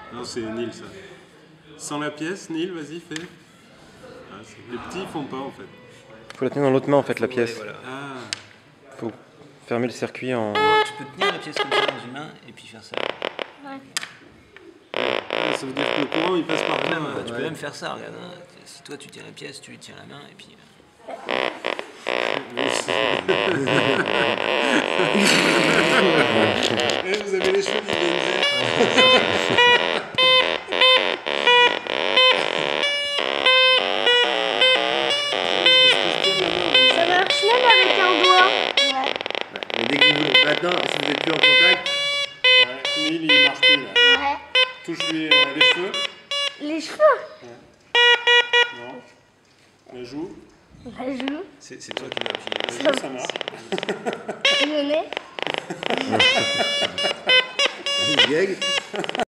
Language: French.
Non, c'est Neil, ça. Sans la pièce, Neil, vas-y, fais. Ah, les petits, ils font pas, en fait. Faut la tenir dans l'autre main, en fait, la pièce. Voilà. Ah, Faut fermer le circuit en... Tu peux tenir la pièce comme ça dans une main et puis faire ça. ouais, ça veut dire que le courant, il passe par là. Tu peux même faire ça, regarde. Hein. Si toi tu tiens la pièce, tu lui tiens la main et puis... Vous avez les cheveux qui Ça marche même avec un doigt. Ouais. Mais dès que vous... Maintenant, si vous êtes plus en contact... Ouais, Neil, il marche plus, là. Ouais. Touche-lui les cheveux. Les cheveux. Non. La joue. La joue. C'est toi qui dois appuyer. La joue, ça marche. Le nez. Gag.